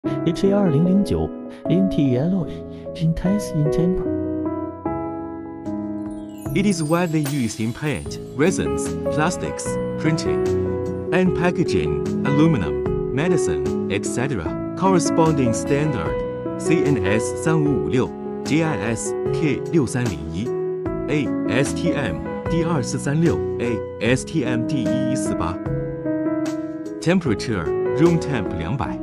HA2009 Anti-YellowingAgingTestChamber. It is widely used in paint, resins, plastics, printing, and packaging, aluminum, medicine, etc. Corresponding standard CNS 3556 GIS K6301 A STM D2436 A STM D1148 Temperature room temp 200